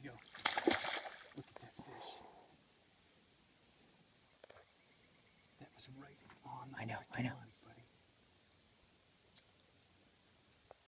you go. Look at that fish. That was right